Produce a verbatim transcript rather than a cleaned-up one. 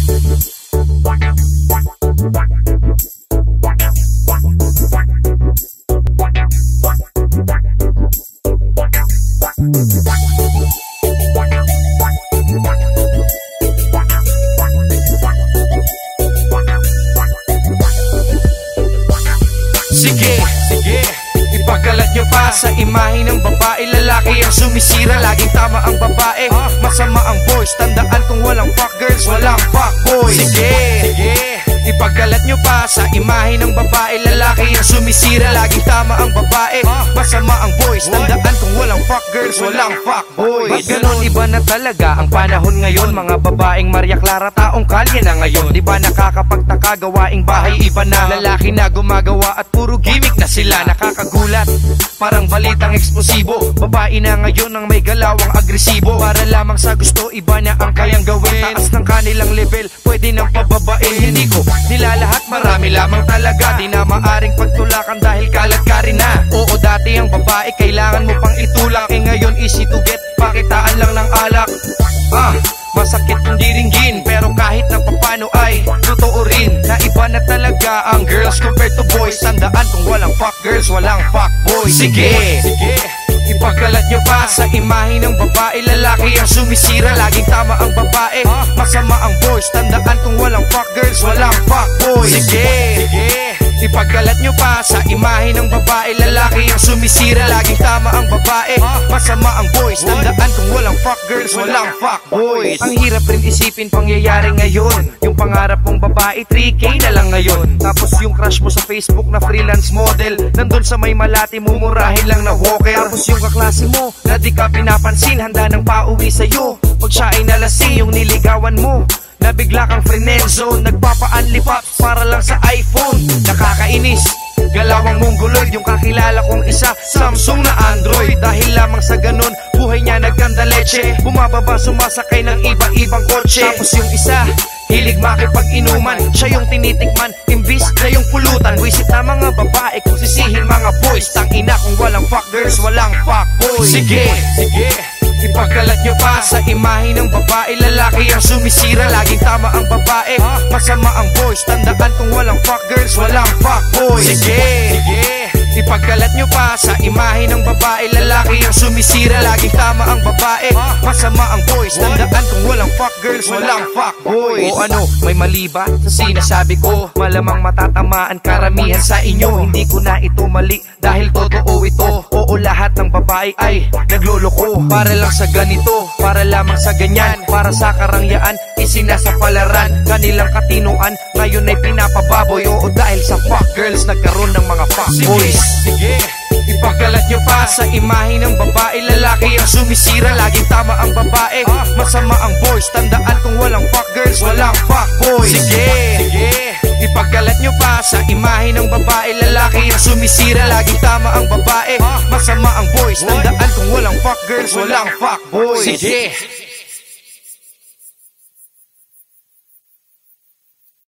Sige, sige, ipagkalat nyo pa sa imahe ng babae. Lalaki ang sumisira, laging tama ang babae. Masama ang boys, tandaan kung walang fuck girls, walang fuck boys. Sige, sige, ipagkalat nyo pa sa imahe ng babae. Lalaki ang sumisira, laging tama ang babae. Masama ang boys, tandaan kung walang fuck girls, walang fuck boys. Ba't ganon, iba na talaga ang panahon ngayon. Mga babaeng Maria Clara, taong kalye na ngayon. Di ba nakakapagtaka, gawaing bahay iba na. Lalaki na gumagawa at puro gimmick na sila. Nakakagulat, parang balitang eksplosibo. Babae na ngayon ang may galawang agresibo. Para lamang sa gusto, iba na ang kayang gawin. Taas ng kanilang level, pwede nang pababain. Hindi ko nilalahat, marami lamang talaga. Di na maaring pagtulakan dahil kalat ka rin na. Oo, dati ang babae kailangan mo pang itulak. Eh ngayon easy to get, pakitaan lang ng alak. Ah, masakit kung diringgin, pero kahit na papano ay totoo rin na iba na talaga ang girls compared to boys. Tandaan kung walang fuck girls, walang fuck boys. Sige, sige, ipagkalat nyo pa sa imahe ng babae. Lalaki ang sumisira, laging tama ang babae. Masama ang boys, tandaan kung walang fuck girls, walang fuck boys. Sige, sige, ipagkalat nyo pa sa imahe ng babae. Lalaki ang sumisira, laging tama ang babae. Masama ang boys, tandaan kung walang fuck girls, walang fuck boys. Ang hirap rin isipin pangyayari ngayon. Yung pangarap mong babae, three K na lang ngayon. Tapos yung crush mo sa Facebook na freelance model, nandun sa may malati, mumurahin lang na walker. Tapos yung kaklase mo, na di ka pinapansin, handa nang pauwi sa'yo pag siya ay nalasing. Yung niligawan mo, na bigla kang frenenzo, nagpapa-unli pop para lang sa iPhone. Nakakainis, galawang mongoloid. Yung kakilala kong isa, Samsung na Android. Dahil lamang sa ganun, buhay niya nagkanda leche. Bumababa, sumasakay ng iba-ibang kotse. Tapos yung isa, hilig makipag-inuman. Siya yung tinitikman, imbis na yung pulutan. Wisit na mga babae kung sisihin mga boys. Tangina kung walang fuck girls, walang fuck boys. Sige, sige, ipagkalat nyo pa sa imahe ng babae. Lalaki ang sumisira, laging tama ang babae. Masama ang boys, tandaan kung walang fuck girls, walang fuck boys. Sige, sige, ipagkalat nyo pa sa imahe ng babae. Lalaki ang sumisira, laging tama ang babae. Masama ang boys, tandaan kung walang fuck girls, walang fuck boys. O ano, may mali ba sa sinasabi ko? Malamang matatamaan karamihan sa inyo. Hindi ko na ito mali dahil totoo ito. Oo, lahat ng babae ay nagloloko. Para lang sa ganito, para lamang sa ganyan. Para sa karangyaan, isinasapalaran. Kanilang katinuan, ngayon ay pinapababoy. Oo, dahil sa fuck girls, nagkaroon ng mga fuck boys. Sige, ipagkalat nyo pa sa imahe ng babae. Lalaki ang sumisira, laging tama ang babae. Masama ang boys, tandaan kung walang fuck girls, walang fuck boys. Sige, sige, ipagkalat nyo pa sa imahe ng babae. Lalaki ang sumisira, laging tama ang babae. Masama ang boys, tandaan kung walang fuck girls, walang fuck boys. Sige.